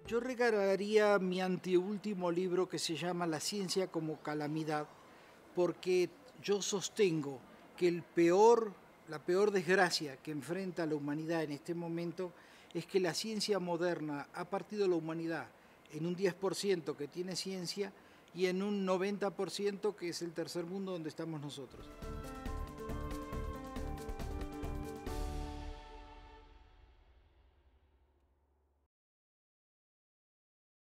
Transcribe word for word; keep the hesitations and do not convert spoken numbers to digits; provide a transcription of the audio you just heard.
Yo regalaría mi anteúltimo libro que se llama La ciencia como calamidad, porque yo sostengo que el peor, la peor desgracia que enfrenta la humanidad en este momento es que la ciencia moderna ha partido la humanidad en un diez por ciento que tiene ciencia y en un noventa por ciento que es el tercer mundo donde estamos nosotros.